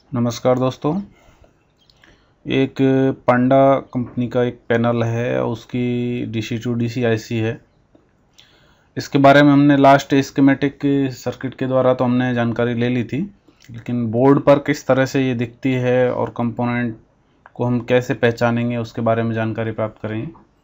नमस्कार दोस्तों। एक पांडा कंपनी का एक पैनल है, उसकी DC टू DC IC है। इसके बारे में हमने लास्ट स्कीमेटिक सर्किट के द्वारा तो हमने जानकारी ले ली थी, लेकिन बोर्ड पर किस तरह से ये दिखती है और कंपोनेंट को हम कैसे पहचानेंगे उसके बारे में जानकारी प्राप्त करेंगे।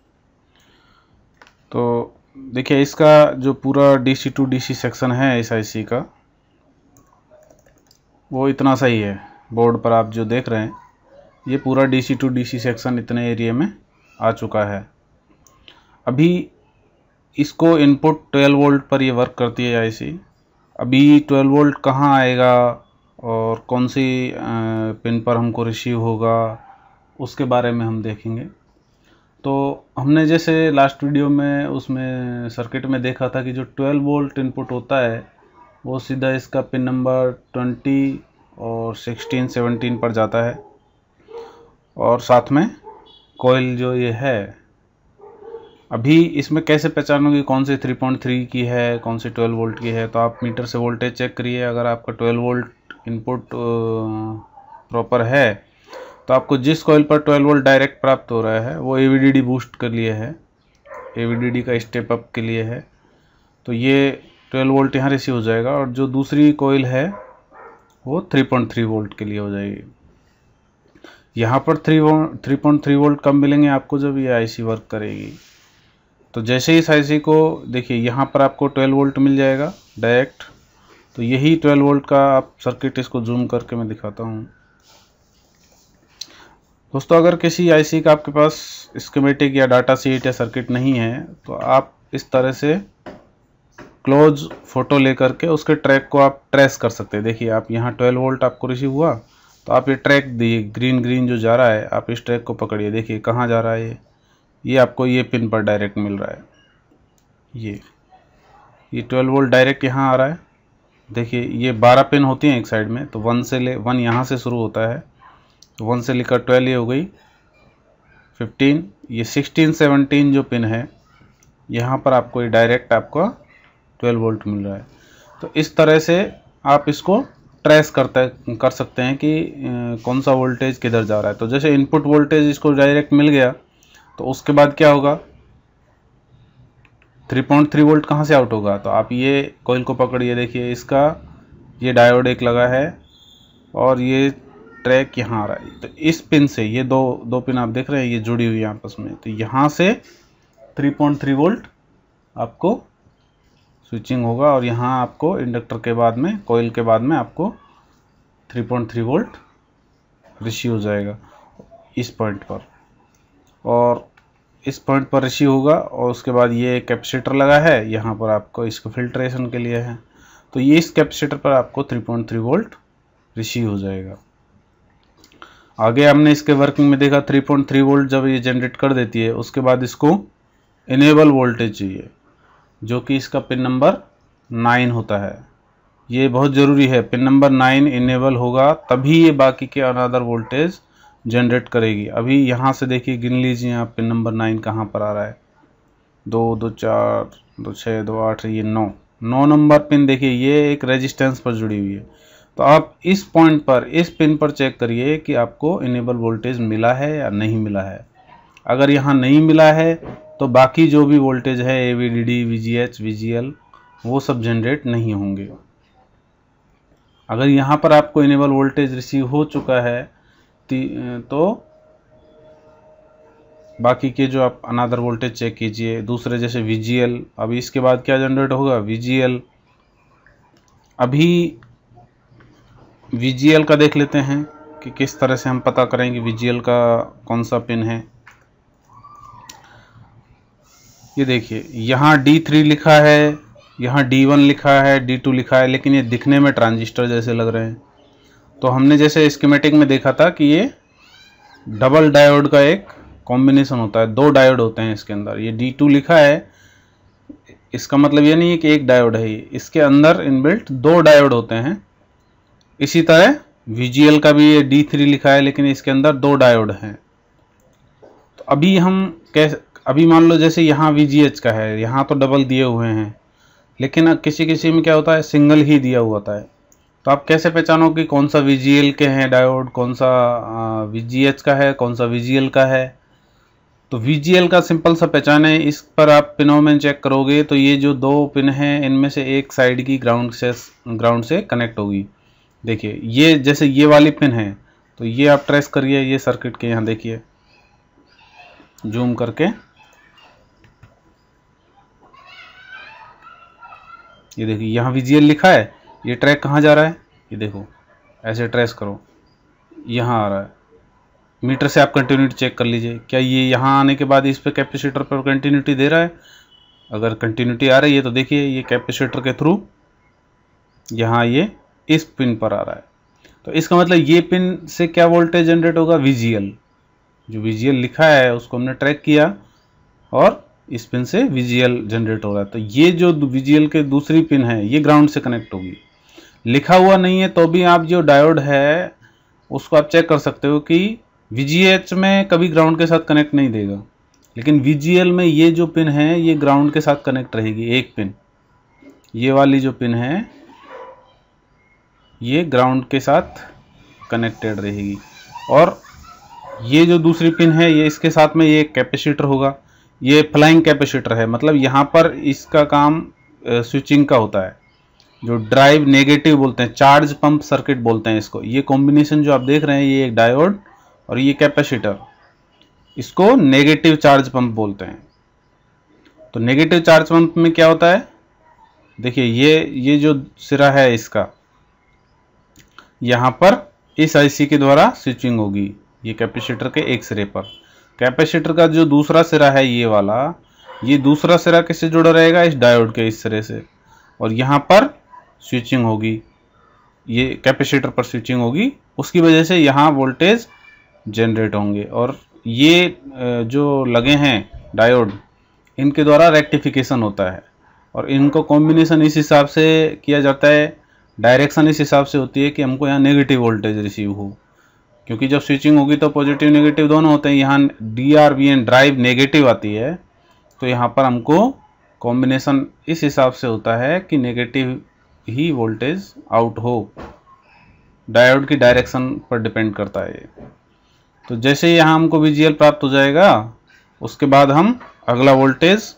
तो देखिए, इसका जो पूरा DC टू DC सेक्शन है इस IC का, वो इतना सही है। बोर्ड पर आप जो देख रहे हैं, ये पूरा DC टू DC सेक्शन इतने एरिया में आ चुका है। अभी इसको इनपुट 12 वोल्ट पर ये वर्क करती है IC। अभी 12 वोल्ट कहाँ आएगा और कौन सी पिन पर हमको रिसीव होगा, उसके बारे में हम देखेंगे। तो हमने जैसे लास्ट वीडियो में उसमें सर्किट में देखा था कि जो 12 वोल्ट इनपुट होता है वो सीधा इसका पिन नंबर 20 और 16, 17 पर जाता है, और साथ में कॉइल जो ये है। अभी इसमें कैसे पहचानोगे कौन से 3.3 की है, कौन से 12 वोल्ट की है? तो आप मीटर से वोल्टेज चेक करिए। अगर आपका 12 वोल्ट इनपुट प्रॉपर है तो आपको जिस कॉइल पर 12 वोल्ट डायरेक्ट प्राप्त हो रहा है वो AVDD बूस्ट के लिए है, AVDD का स्टेप अप के लिए है। तो ये 12 वोल्ट यहाँ रिसीव हो जाएगा, और जो दूसरी कॉइल है वो 3.3 वोल्ट के लिए हो जाएगी। यहाँ पर 3.3 वोल्ट कम मिलेंगे आपको जब ये IC वर्क करेगी। तो जैसे ही इस IC को देखिए, यहाँ पर आपको 12 वोल्ट मिल जाएगा डायरेक्ट। तो यही 12 वोल्ट का आप सर्किट, इसको जूम करके मैं दिखाता हूँ दोस्तों। अगर किसी IC का आपके पास स्कीमेटिक या डाटा शीट या सर्किट नहीं है तो आप इस तरह से क्लोज फोटो लेकर के उसके ट्रैक को आप ट्रेस कर सकते हैं। देखिए, आप यहाँ 12 वोल्ट आपको रिसीव हुआ तो आप ये ट्रैक दिए, ग्रीन जो जा रहा है, आप इस ट्रैक को पकड़िए। देखिए कहाँ जा रहा है ये आपको ये पिन पर डायरेक्ट मिल रहा है। ये 12 वोल्ट डायरेक्ट यहाँ आ रहा है। देखिए, ये 12 पिन होती हैं एक साइड में, तो 1 यहाँ से शुरू होता है, तो 1 से लेकर 12 ये हो गई, 15, ये 16, 17 जो पिन है, यहाँ पर आपको ये डायरेक्ट आपका 12 वोल्ट मिल रहा है। तो इस तरह से आप इसको ट्रेस कर सकते हैं कि कौन सा वोल्टेज किधर जा रहा है। तो जैसे इनपुट वोल्टेज इसको डायरेक्ट मिल गया तो उसके बाद क्या होगा, 3.3 वोल्ट कहाँ से आउट होगा? तो आप ये कॉइल को पकड़िए। देखिए, इसका ये डायोड एक लगा है और ये ट्रैक यहाँ आ रहा है। तो इस पिन से ये दो पिन आप देख रहे हैं, ये जुड़ी हुई है आपस में। तो यहाँ से 3.3 वोल्ट आपको स्विचिंग होगा, और यहाँ आपको इंडक्टर के बाद में, कॉइल के बाद में आपको 3.3 वोल्ट रिसीव हो जाएगा इस पॉइंट पर, और इस पॉइंट पर रिसीव होगा। और उसके बाद ये कैपेसिटर लगा है यहाँ पर, आपको इसको फिल्ट्रेशन के लिए है। तो ये इस कैपेसिटर पर आपको 3.3 वोल्ट रिसीव हो जाएगा। आगे हमने इसके वर्किंग में देखा, 3.3 वोल्ट जब ये जनरेट कर देती है उसके बाद इसको इनेबल वोल्टेज चाहिए, जो कि इसका पिन नंबर 9 होता है। ये बहुत ज़रूरी है, पिन नंबर 9 इनेबल होगा तभी ये बाकी के अनदर वोल्टेज जनरेट करेगी। अभी यहाँ से देखिए, गिन लीजिए आप पिन नंबर 9 कहाँ पर आ रहा है। 2, 2, 4, 2, 6, 2, 8, ये 9 नंबर पिन। देखिए, ये एक रेजिस्टेंस पर जुड़ी हुई है। तो आप इस पॉइंट पर, इस पिन पर चेक करिए कि आपको इनेबल वोल्टेज मिला है या नहीं मिला है। अगर यहाँ नहीं मिला है तो बाकी जो भी वोल्टेज है, AVDD, VGH, VGL, वो सब जनरेट नहीं होंगे। अगर यहाँ पर आपको इनेबल वोल्टेज रिसीव हो चुका है तो बाकी के जो आप अनदर वोल्टेज चेक कीजिए, दूसरे जैसे VGL। अभी इसके बाद क्या जनरेट होगा, VGL। अभी VGL का देख लेते हैं कि किस तरह से हम पता करेंगे VGL का कौन सा पिन है। ये देखिए, यहाँ D3 लिखा है, यहाँ D1 लिखा है, D2 लिखा है, लेकिन ये दिखने में ट्रांजिस्टर जैसे लग रहे हैं। तो हमने जैसे स्कीमेटिक में देखा था कि ये डबल डायोड का एक कॉम्बिनेशन होता है, 2 डायोड होते हैं इसके अंदर। ये D2 लिखा है, इसका मतलब ये नहीं है कि एक डायोड है, इसके अंदर इनबिल्ट 2 डायोड होते हैं। इसी तरह VGL का भी ये D3 लिखा है, लेकिन इसके अंदर 2 डायोड हैं। तो अभी हम अभी मान लो जैसे यहाँ VGH का है, यहाँ तो डबल दिए हुए हैं, लेकिन किसी किसी में क्या होता है, सिंगल ही दिया हुआ होता है। तो आप कैसे पहचानो कि कौन सा VGL के हैं डायोड, कौन सा VGH का है, कौन सा VGL का है? तो VGL का सिंपल सा पहचान है, इस पर आप पिनों में चेक करोगे तो ये जो 2 पिन हैं इनमें से एक साइड की ग्राउंड से कनेक्ट होगी। देखिए ये जैसे ये वाली पिन है तो ये आप ट्रेस करिए ये सर्किट के, यहाँ देखिए जूम करके, ये देखिए यहाँ VGL लिखा है। ये ट्रैक कहाँ जा रहा है, ये देखो ऐसे ट्रेस करो, यहाँ आ रहा है। मीटर से आप कंटिन्यूटी चेक कर लीजिए, क्या ये यहाँ आने के बाद इस पे कैपेसिटर पर कंटिन्यूटी दे रहा है? अगर कंटिन्यूटी आ रही है तो देखिए ये कैपेसिटर के थ्रू यहाँ ये इस पिन पर आ रहा है। तो इसका मतलब ये पिन से क्या वोल्टेज जनरेट होगा? VGL। जो VGL लिखा है उसको हमने ट्रैक किया और इस पिन से VGL जनरेट हो रहा है। तो ये जो VGL के दूसरी पिन है ये ग्राउंड से कनेक्ट होगी। लिखा हुआ नहीं है तो भी आप जो डायोड है उसको आप चेक कर सकते हो कि VGH में कभी ग्राउंड के साथ कनेक्ट नहीं देगा, लेकिन VGL में ये जो पिन है ये ग्राउंड के साथ कनेक्ट रहेगी। एक पिन, ये वाली जो पिन है ये ग्राउंड के साथ कनेक्टेड रहेगी, और ये जो दूसरी पिन है ये इसके साथ में ये कैपेसिटर होगा। ये फ्लाइंग कैपेसिटर है, मतलब यहाँ पर इसका काम स्विचिंग का होता है। जो ड्राइव नेगेटिव बोलते हैं, चार्ज पंप सर्किट बोलते हैं इसको। ये कॉम्बिनेशन जो आप देख रहे हैं ये एक डायोड और ये कैपेसिटर, इसको नेगेटिव चार्ज पंप बोलते हैं। तो नेगेटिव चार्ज पंप में क्या होता है, देखिए ये जो सिरा है इसका, यहाँ पर इस IC के द्वारा स्विचिंग होगी, ये कैपेसिटर के एक सिरे पर। कैपेसिटर का जो दूसरा सिरा है ये वाला, ये दूसरा सिरा किससे जुड़ा रहेगा? इस डायोड के इस सिरे से, और यहाँ पर स्विचिंग होगी, ये कैपेसिटर पर स्विचिंग होगी, उसकी वजह से यहाँ वोल्टेज जनरेट होंगे। और ये जो लगे हैं डायोड, इनके द्वारा रेक्टिफिकेशन होता है, और इनको कॉम्बिनेशन इस हिसाब से किया जाता है, डायरेक्शन इस हिसाब से होती है कि हमको यहाँ नेगेटिव वोल्टेज रिसीव हो, क्योंकि जब स्विचिंग होगी तो पॉजिटिव नेगेटिव दोनों होते हैं। यहाँ DRVN ड्राइव नेगेटिव आती है, तो यहाँ पर हमको कॉम्बिनेशन इस हिसाब से होता है कि नेगेटिव ही वोल्टेज आउट हो। डायोड की डायरेक्शन पर डिपेंड करता है ये। तो जैसे ही यहाँ हमको VGL प्राप्त हो जाएगा, उसके बाद हम अगला वोल्टेज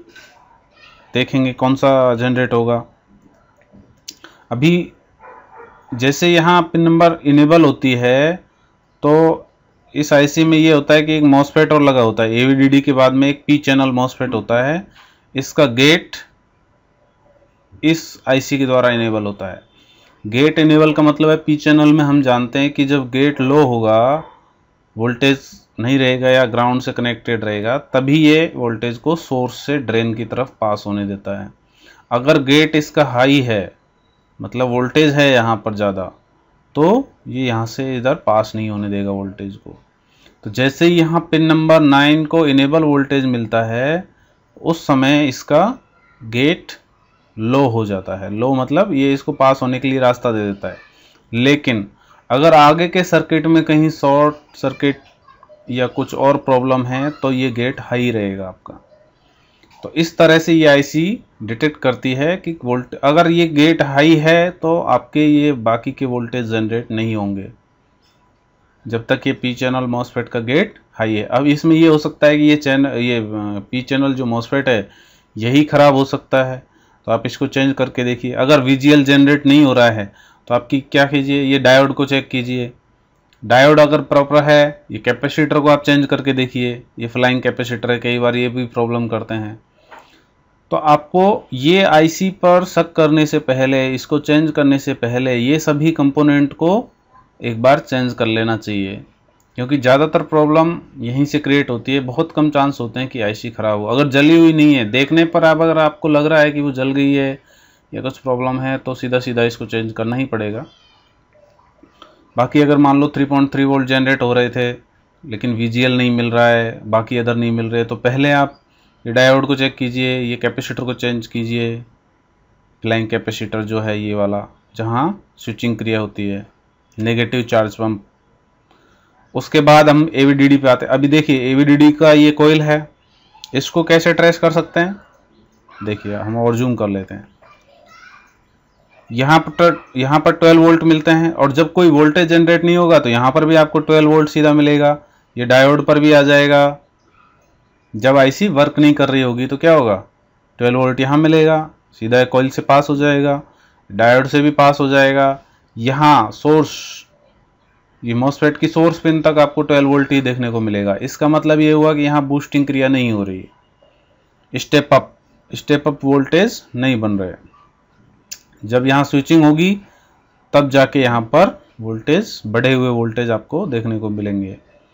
देखेंगे कौन सा जनरेट होगा। अभी जैसे यहाँ पिन नंबर इनेबल होती है तो इस IC में ये होता है कि एक मॉसफेट और लगा होता है। AVDD के बाद में एक P चैनल मॉसफेट होता है, इसका गेट इस IC के द्वारा इनेबल होता है। गेट इनेबल का मतलब है P चैनल में हम जानते हैं कि जब गेट लो होगा, वोल्टेज नहीं रहेगा या ग्राउंड से कनेक्टेड रहेगा, तभी ये वोल्टेज को सोर्स से ड्रेन की तरफ पास होने देता है। अगर गेट इसका हाई है, मतलब वोल्टेज है यहाँ पर ज़्यादा, तो ये यहाँ से इधर पास नहीं होने देगा वोल्टेज को। तो जैसे ही यहाँ पिन नंबर 9 को इनेबल वोल्टेज मिलता है, उस समय इसका गेट लो हो जाता है। लो मतलब ये इसको पास होने के लिए रास्ता दे देता है। लेकिन अगर आगे के सर्किट में कहीं शॉर्ट सर्किट या कुछ और प्रॉब्लम है तो ये गेट हाई रहेगा आपका। तो इस तरह से ये IC डिटेक्ट करती है कि अगर ये गेट हाई है तो आपके ये बाकी के वोल्टेज जनरेट नहीं होंगे जब तक ये P चैनल मॉसफेट का गेट हाई है। अब इसमें ये हो सकता है कि ये P चैनल जो मॉसफेट है यही ख़राब हो सकता है, तो आप इसको चेंज करके देखिए। अगर VGL जनरेट नहीं हो रहा है तो आपकी क्या कीजिए, ये डायोड को चेक कीजिए। डायोड अगर प्रॉपर है, ये कैपेसिटर को आप चेंज करके देखिए। ये फ्लाइंग कैपेसिटर है, कई बार ये भी प्रॉब्लम करते हैं। तो आपको ये IC पर शक करने से पहले, इसको चेंज करने से पहले ये सभी कंपोनेंट को एक बार चेंज कर लेना चाहिए, क्योंकि ज़्यादातर प्रॉब्लम यहीं से क्रिएट होती है। बहुत कम चांस होते हैं कि IC ख़राब हो। अगर जली हुई नहीं है, देखने पर अगर आपको लग रहा है कि वो जल गई है या कुछ प्रॉब्लम है, तो सीधा सीधा इसको चेंज करना ही पड़ेगा। बाकी अगर मान लो 3.3 वोल्ट जनरेट हो रहे थे लेकिन VGL नहीं मिल रहा है, बाकी अदर नहीं मिल रहे, तो पहले आप ये डायोड को चेक कीजिए, ये कैपेसिटर को चेंज कीजिए। फ्लाइंग कैपेसिटर जो है ये वाला, जहाँ स्विचिंग क्रिया होती है, नेगेटिव चार्ज पंप। उसके बाद हम AVDD पे आते हैं। अभी देखिए AVDD का ये कोयल है, इसको कैसे ट्रेस कर सकते हैं, देखिए हम और जूम कर लेते हैं। यहाँ पर 12 वोल्ट मिलते हैं, और जब कोई वोल्टेज जनरेट नहीं होगा तो यहाँ पर भी आपको 12 वोल्ट सीधा मिलेगा। ये डायोड पर भी आ जाएगा। जब आईसी वर्क नहीं कर रही होगी तो क्या होगा, 12 वोल्ट यहाँ मिलेगा, सीधा कॉइल से पास हो जाएगा, डायोड से भी पास हो जाएगा। यहाँ सोर्स, ये मॉसफेट की सोर्स पिन तक आपको 12 वोल्ट ही देखने को मिलेगा। इसका मतलब ये हुआ कि यहाँ बूस्टिंग क्रिया नहीं हो रही, स्टेप अप वोल्टेज नहीं बन रहे। जब यहाँ स्विचिंग होगी तब जाके यहाँ पर वोल्टेज, बढ़े हुए वोल्टेज आपको देखने को मिलेंगे।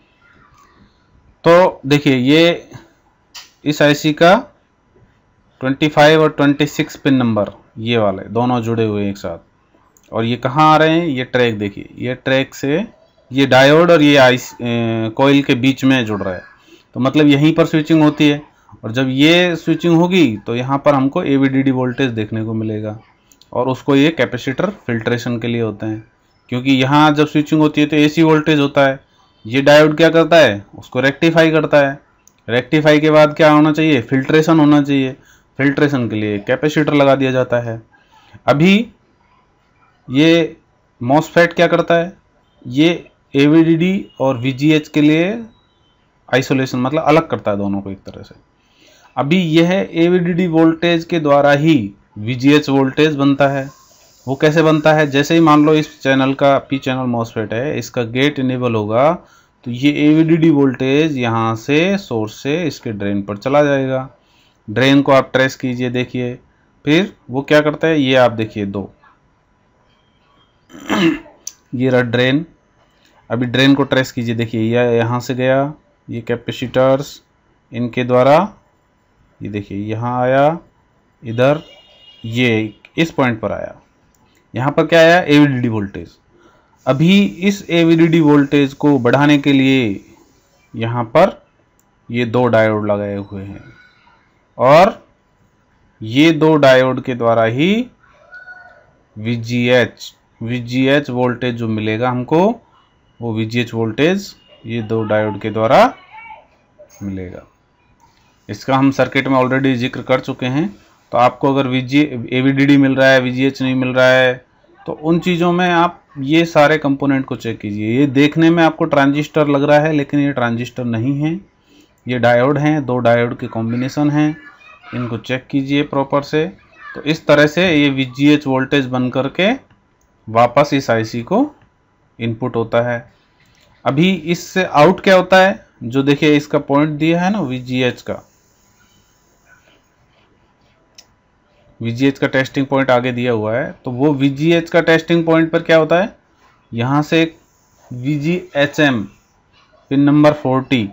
तो देखिए ये इस आईसी का 25 और 26 पिन नंबर, ये वाले दोनों जुड़े हुए एक साथ, और ये कहाँ आ रहे हैं, ये ट्रैक देखिए, ये ट्रैक से ये डायोड और ये कॉइल के बीच में जुड़ रहा है। तो मतलब यहीं पर स्विचिंग होती है, और जब ये स्विचिंग होगी तो यहाँ पर हमको एवीडीडी वोल्टेज देखने को मिलेगा, और उसको ये कैपेसिटर फिल्ट्रेशन के लिए होते हैं, क्योंकि यहाँ जब स्विचिंग होती है तो एसी वोल्टेज होता है। ये डायोड क्या करता है, उसको रेक्टिफाई करता है। रेक्टिफाई के बाद क्या होना चाहिए, फिल्ट्रेशन होना चाहिए। फिल्ट्रेशन के लिए कैपेसिटर लगा दिया जाता है। अभी ये मॉसफेट क्या करता है, ये एवीडीडी और वीजीएच के लिए आइसोलेशन, मतलब अलग करता है दोनों को एक तरह से। अभी यह एवीडीडी वोल्टेज के द्वारा ही वीजीएच वोल्टेज बनता है। वो कैसे बनता है, जैसे ही मान लो इस चैनल का पी चैनल मॉसफेट है, इसका गेट इनेबल होगा तो ये एवीडीडी वोल्टेज यहाँ से सोर्स से इसके ड्रेन पर चला जाएगा। ड्रेन को आप ट्रेस कीजिए, देखिए फिर वो क्या करता है, ये आप देखिए दो ये रहा ड्रेन। अभी ड्रेन को ट्रेस कीजिए, देखिए ये यहाँ से गया, ये कैपेसिटर्स इनके द्वारा, ये देखिए यहाँ आया, इधर ये इस पॉइंट पर आया, यहाँ पर क्या आया, एवीडीडी वोल्टेज। अभी इस एवीडीडी वोल्टेज को बढ़ाने के लिए यहाँ पर ये दो डायोड लगाए हुए हैं, और ये दो डायोड के द्वारा ही वीजीएच वोल्टेज जो मिलेगा हमको, वो वीजीएच वोल्टेज ये दो डायोड के द्वारा मिलेगा। इसका हम सर्किट में ऑलरेडी जिक्र कर चुके हैं। तो आपको अगर एवीडीडी मिल रहा है, वीजीएच नहीं मिल रहा है, तो उन चीज़ों में आप ये सारे कंपोनेंट को चेक कीजिए। ये देखने में आपको ट्रांजिस्टर लग रहा है, लेकिन ये ट्रांजिस्टर नहीं है, ये डायोड हैं, दो डायोड के कॉम्बिनेशन हैं। इनको चेक कीजिए प्रॉपर से। तो इस तरह से ये वीजीएच वोल्टेज बन करके वापस इस आईसी को इनपुट होता है। अभी इससे आउट क्या होता है, जो देखिए इसका पॉइंट दिया है ना वीजीएच का, वीजीएच का टेस्टिंग पॉइंट आगे दिया हुआ है। तो वो वीजीएच का टेस्टिंग पॉइंट पर क्या होता है, यहाँ से एक वीजीएचएम पिन नंबर 40,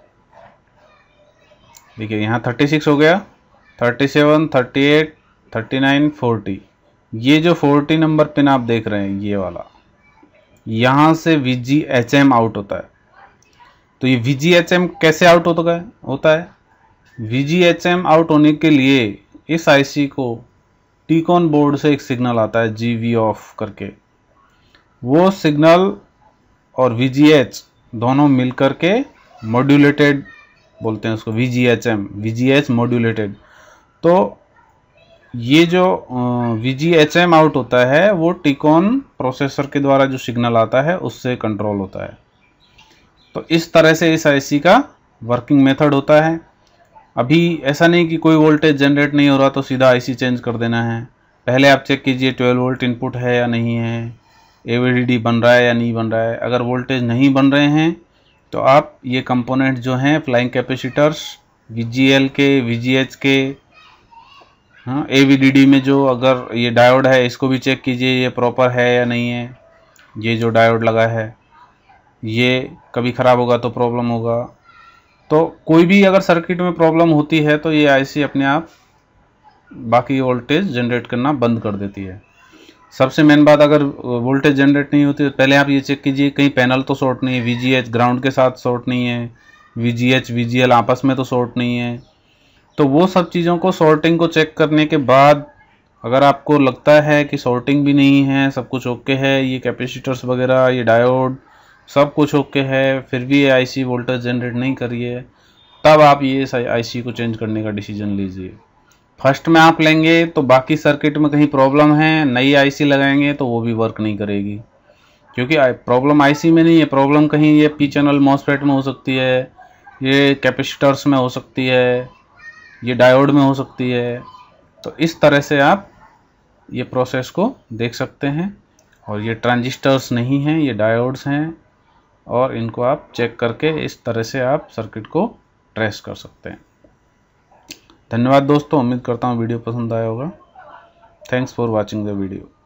देखिए यहाँ 36 हो गया, 37, 38, 39, 40, ये जो 40 नंबर पिन आप देख रहे हैं ये वाला, यहाँ से वीजीएचएम आउट होता है। तो ये वीजीएचएम कैसे आउट होता है, वीजीएचएम आउट होने के लिए इस आईसी को टीकॉन बोर्ड से एक सिग्नल आता है जीवी ऑफ करके, वो सिग्नल और वीजीएच दोनों मिलकर के मॉड्यूलेटेड बोलते हैं उसको, वीजीएचएम, वीजीएच मॉड्यूलेटेड। तो ये जो वीजीएचएम आउट होता है वो टीकॉन प्रोसेसर के द्वारा जो सिग्नल आता है उससे कंट्रोल होता है। तो इस तरह से इस आईसी का वर्किंग मेथड होता है। अभी ऐसा नहीं कि कोई वोल्टेज जनरेट नहीं हो रहा तो सीधा आईसी चेंज कर देना है। पहले आप चेक कीजिए 12 वोल्ट इनपुट है या नहीं है, एवीडीडी बन रहा है या नहीं बन रहा है। अगर वोल्टेज नहीं बन रहे हैं तो आप ये कंपोनेंट जो हैं फ्लाइंग कैपेसिटर्स, वीजीएल के, वीजीएच के, हाँ एवीडीडी में जो अगर ये डायोड है इसको भी चेक कीजिए ये प्रॉपर है या नहीं है। ये जो डायोड लगा है ये कभी ख़राब होगा तो प्रॉब्लम होगा। तो कोई भी अगर सर्किट में प्रॉब्लम होती है तो ये आईसी अपने आप बाकी वोल्टेज जनरेट करना बंद कर देती है। सबसे मेन बात, अगर वोल्टेज जनरेट नहीं होती तो पहले आप ये चेक कीजिए कहीं पैनल तो शॉर्ट नहीं है, वीजीएच ग्राउंड के साथ शॉर्ट नहीं है, वीजीएच वीजीएल आपस में तो शॉर्ट नहीं है। तो वो सब चीज़ों को, शॉर्टिंग को चेक करने के बाद अगर आपको लगता है कि शॉर्टिंग भी नहीं है, सब कुछ ओके है, ये कैपेसिटर्स वगैरह, ये डायोड सब कुछ ओके है, फिर भी ये आईसी वोल्टेज जनरेट नहीं कर रही है, तब आप ये आईसी को चेंज करने का डिसीजन लीजिए। फर्स्ट में आप लेंगे तो बाकी सर्किट में कहीं प्रॉब्लम है, नई आईसी लगाएंगे तो वो भी वर्क नहीं करेगी, क्योंकि प्रॉब्लम आईसी में नहीं है, प्रॉब्लम कहीं ये पी चैनल मॉसफेट में हो सकती है, ये कैपेसिटर्स में हो सकती है, ये डायोड में हो सकती है। तो इस तरह से आप ये प्रोसेस को देख सकते हैं। और ये ट्रांजिस्टर्स नहीं हैं, ये डायोड्स हैं, और इनको आप चेक करके इस तरह से आप सर्किट को ट्रेस कर सकते हैं। धन्यवाद दोस्तों, उम्मीद करता हूँ वीडियो पसंद आया होगा। Thanks for watching the video.